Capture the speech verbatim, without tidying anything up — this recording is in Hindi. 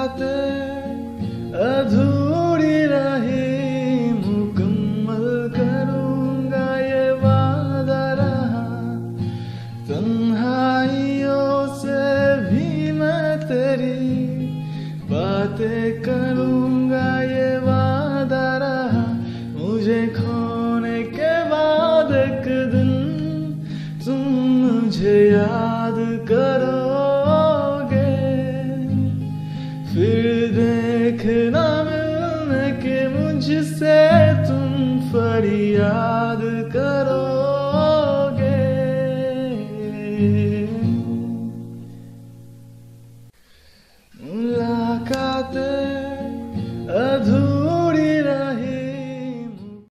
बातें अधूरी रही मुकम्मल करूँगा ये वादा रहा। तन्हाइयों से भी मैं तेरी बातें करूँगा ये वादा रहा। मुझे खोने के बाद एक दिन तुम मुझे याद करोगे, फिर देखना मिलने के मुझसे तुम फरियाद